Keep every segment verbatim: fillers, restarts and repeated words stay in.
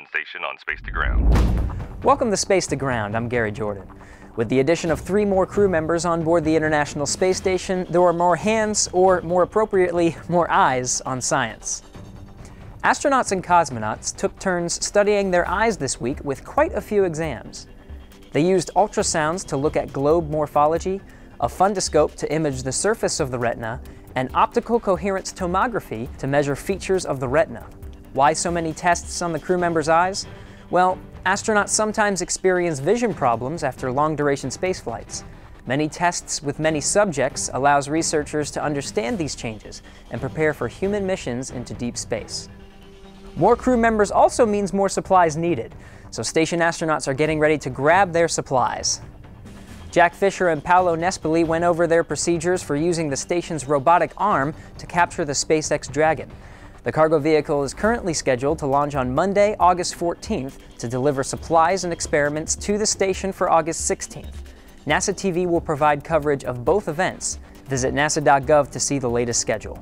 station on Space to Ground. Welcome to Space to Ground. I'm Gary Jordan. With the addition of three more crew members on board the International Space Station, there are more hands, or more appropriately, more eyes on science. Astronauts and cosmonauts took turns studying their eyes this week with quite a few exams. They used ultrasounds to look at globe morphology, a fundoscope to image the surface of the retina, and optical coherence tomography to measure features of the retina. Why so many tests on the crew members' eyes? Well, astronauts sometimes experience vision problems after long-duration space flights. Many tests with many subjects allows researchers to understand these changes and prepare for human missions into deep space. More crew members also means more supplies needed, so station astronauts are getting ready to grab their supplies. Jack Fisher and Paolo Nespoli went over their procedures for using the station's robotic arm to capture the SpaceX Dragon. The cargo vehicle is currently scheduled to launch on Monday, August fourteenth, to deliver supplies and experiments to the station for August sixteenth. NASA T V will provide coverage of both events. Visit nasa dot gov to see the latest schedule.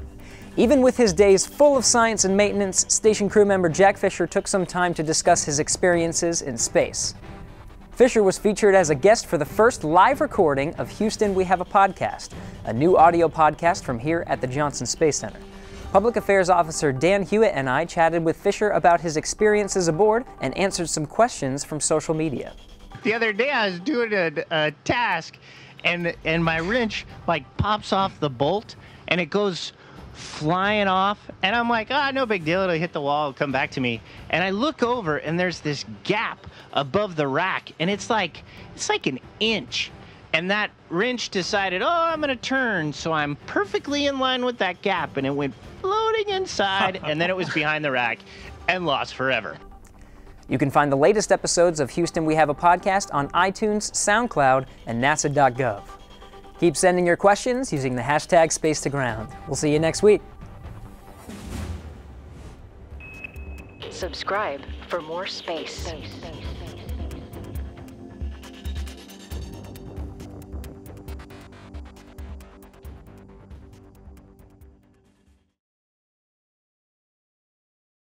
Even with his days full of science and maintenance, station crew member Jack Fisher took some time to discuss his experiences in space. Fisher was featured as a guest for the first live recording of Houston We Have a Podcast, a new audio podcast from here at the Johnson Space Center. Public Affairs Officer Dan Hewitt and I chatted with Fisher about his experiences aboard and answered some questions from social media. The other day I was doing a, a task and, and my wrench like pops off the bolt and it goes flying off, and I'm like, ah, oh, no big deal, it'll hit the wall, it'll come back to me. And I look over and there's this gap above the rack, and it's like it's like an inch. And that wrench decided, oh, I'm gonna turn, so I'm perfectly in line with that gap, and it went floating inside, and then it was behind the rack and lost forever. You can find the latest episodes of Houston We Have a Podcast on iTunes, SoundCloud, and nasa dot gov. Keep sending your questions using the hashtag Space to Ground. We'll see you next week. Subscribe for more space. space.